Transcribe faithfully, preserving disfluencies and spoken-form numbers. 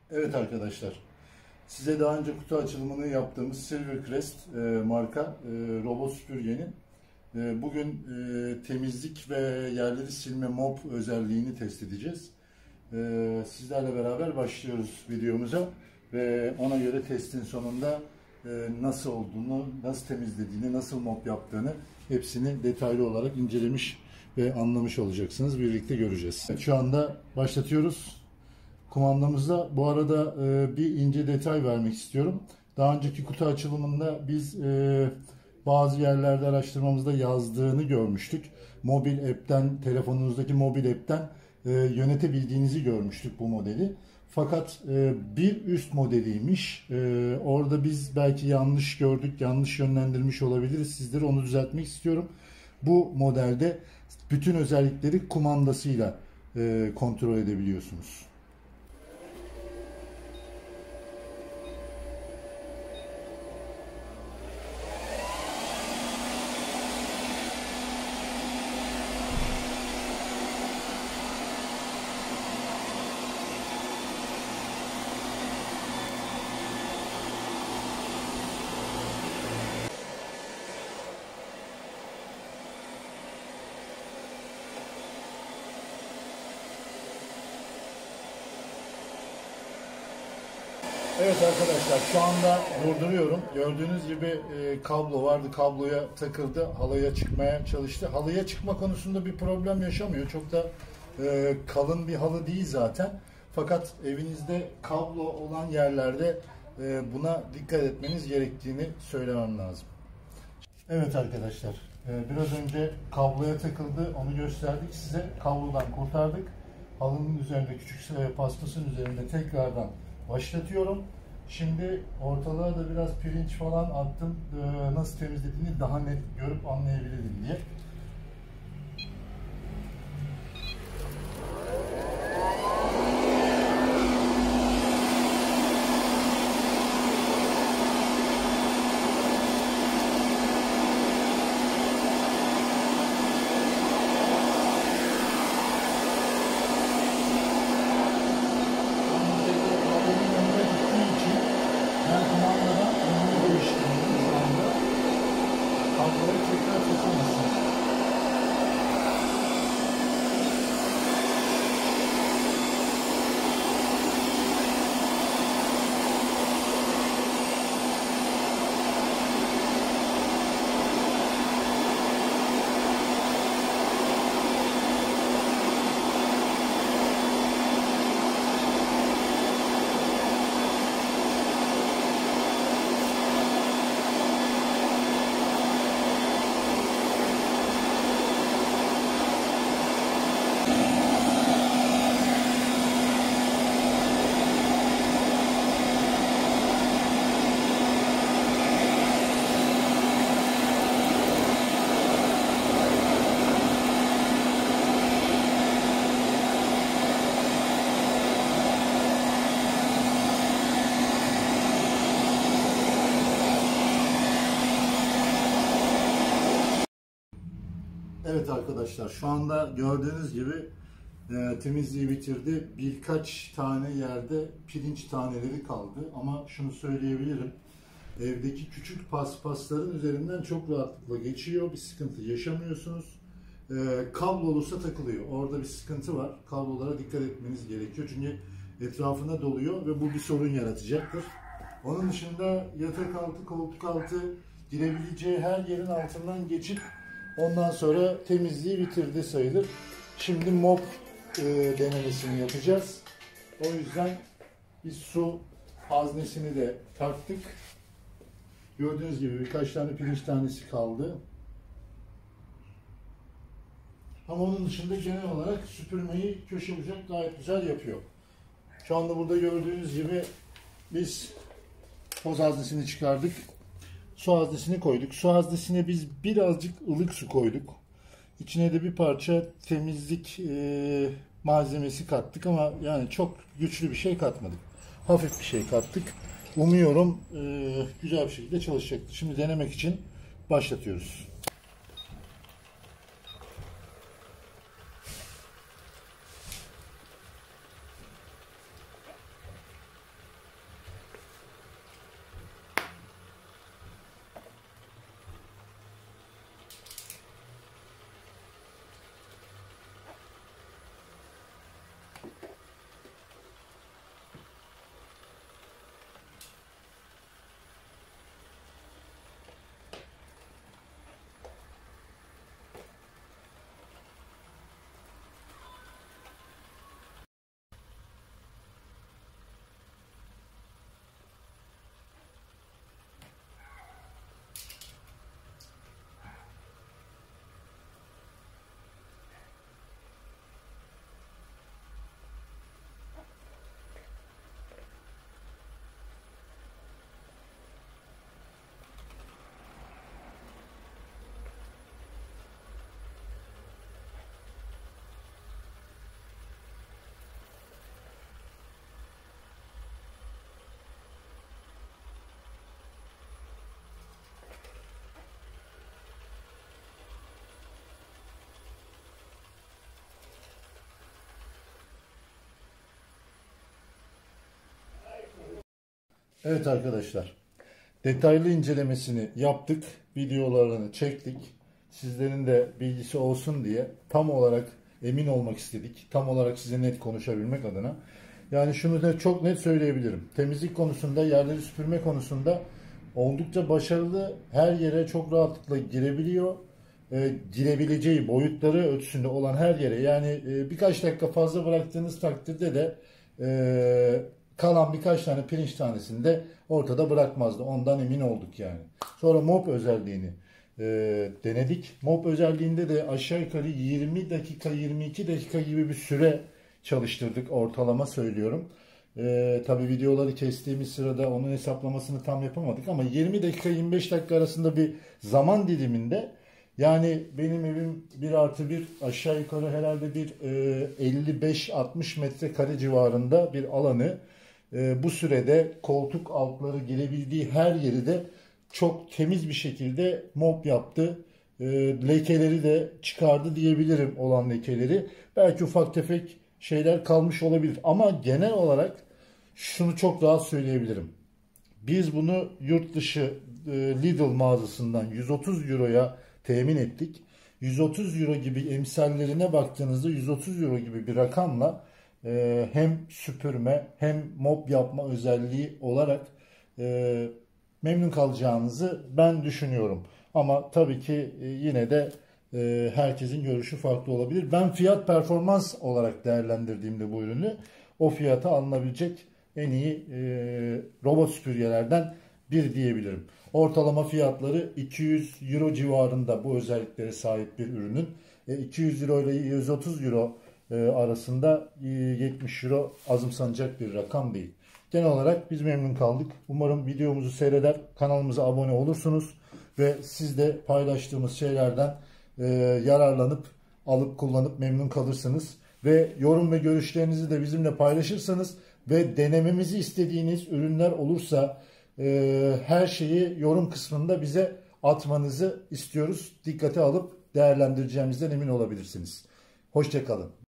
Evet arkadaşlar, size daha önce kutu açılımını yaptığımız Silvercrest e, marka e, robot süpürgenin e, bugün e, temizlik ve yerleri silme mop özelliğini test edeceğiz. E, sizlerle beraber başlıyoruz videomuza ve ona göre testin sonunda e, nasıl olduğunu, nasıl temizlediğini, nasıl mop yaptığını hepsini detaylı olarak incelemiş ve anlamış olacaksınız. Birlikte göreceğiz. Şu anda başlatıyoruz. Kumandamızda bu arada e, bir ince detay vermek istiyorum. Daha önceki kutu açılımında biz e, bazı yerlerde araştırmamızda yazdığını görmüştük. Mobil app'ten, telefonunuzdaki mobil app'ten e, yönetebildiğinizi görmüştük bu modeli. Fakat e, bir üst modeliymiş. E, orada biz belki yanlış gördük, yanlış yönlendirmiş olabiliriz. Sizlere onu düzeltmek istiyorum. Bu modelde bütün özellikleri kumandasıyla e, kontrol edebiliyorsunuz. Evet arkadaşlar, şu anda durduruyorum. Gördüğünüz gibi e, kablo vardı. Kabloya takıldı. Halıya çıkmaya çalıştı. Halıya çıkma konusunda bir problem yaşamıyor. Çok da e, kalın bir halı değil zaten. Fakat evinizde kablo olan yerlerde e, buna dikkat etmeniz gerektiğini söylemem lazım. Evet arkadaşlar, e, biraz önce kabloya takıldı. Onu gösterdik size. Kablodan kurtardık. Halının üzerinde, küçük paspasın üzerinde tekrardan başlatıyorum. Şimdi ortalığa da biraz pirinç falan attım. Ee, nasıl temizlediğini daha net görüp anlayabilirim diye. Evet arkadaşlar, şu anda gördüğünüz gibi e, temizliği bitirdi. Birkaç tane yerde pirinç taneleri kaldı ama şunu söyleyebilirim. Evdeki küçük paspasların üzerinden çok rahatlıkla geçiyor. Bir sıkıntı yaşamıyorsunuz. E, kablolusa takılıyor. Orada bir sıkıntı var. Kablolara dikkat etmeniz gerekiyor. Çünkü etrafına doluyor ve bu bir sorun yaratacaktır. Onun dışında yatak altı, koltuk altı girebileceği her yerin altından geçip ondan sonra temizliği bitirdi sayılır. Şimdi mop e, denemesini yapacağız. O yüzden biz su haznesini de taktık. Gördüğünüz gibi birkaç tane pirinç tanesi kaldı. Ama onun dışında genel olarak süpürmeyi köşe bucak gayet güzel yapıyor. Şu anda burada gördüğünüz gibi biz toz haznesini çıkardık. Su haznesini koyduk. Su haznesine biz birazcık ılık su koyduk. İçine de bir parça temizlik e, malzemesi kattık ama yani çok güçlü bir şey katmadık. Hafif bir şey kattık. Umuyorum e, güzel bir şekilde çalışacaktır. Şimdi denemek için başlatıyoruz. Evet arkadaşlar, detaylı incelemesini yaptık, videolarını çektik. Sizlerin de bilgisi olsun diye tam olarak emin olmak istedik. Tam olarak size net konuşabilmek adına. Yani şunu da çok net söyleyebilirim. Temizlik konusunda, yerleri süpürme konusunda oldukça başarılı. Her yere çok rahatlıkla girebiliyor. E, girebileceği boyutları ölçüsünde olan her yere. Yani e, birkaç dakika fazla bıraktığınız takdirde de e, kalan birkaç tane pirinç tanesini de ortada bırakmazdı. Ondan emin olduk yani. Sonra mop özelliğini e, denedik. Mop özelliğinde de aşağı yukarı yirmi dakika, yirmi iki dakika gibi bir süre çalıştırdık. Ortalama söylüyorum. E, tabii videoları kestiğimiz sırada onun hesaplamasını tam yapamadık ama yirmi dakika yirmi beş dakika arasında bir zaman diliminde, yani benim evim bir artı bir, aşağı yukarı herhalde bir e, elli beş altmış metrekare civarında bir alanı e, bu sürede koltuk altları girebildiği her yeri de çok temiz bir şekilde mop yaptı. E, lekeleri de çıkardı diyebilirim, olan lekeleri. Belki ufak tefek şeyler kalmış olabilir ama genel olarak şunu çok rahat söyleyebilirim. Biz bunu yurt dışı e, Lidl mağazasından yüz otuz euroya temin ettik. yüz otuz euro gibi emsallerine baktığınızda yüz otuz euro gibi bir rakamla e, hem süpürme hem mop yapma özelliği olarak e, memnun kalacağınızı ben düşünüyorum. Ama tabii ki e, yine de e, herkesin görüşü farklı olabilir. Ben fiyat performans olarak değerlendirdiğimde bu ürünü, o fiyata alınabilecek en iyi e, robot süpürgelerden bir diyebilirim. Ortalama fiyatları iki yüz euro civarında bu özelliklere sahip bir ürünün. E, iki yüz euro ile yüz otuz euro e, arasında e, yetmiş euro azımsanacak bir rakam değil. Genel olarak biz memnun kaldık. Umarım videomuzu seyreder, kanalımıza abone olursunuz ve siz de paylaştığımız şeylerden e, yararlanıp, alıp kullanıp memnun kalırsınız. Ve yorum ve görüşlerinizi de bizimle paylaşırsanız ve denememizi istediğiniz ürünler olursa e, her şeyi yorum kısmında bize atmanızı istiyoruz. Dikkate alıp değerlendireceğimizden emin olabilirsiniz. Hoşça kalın.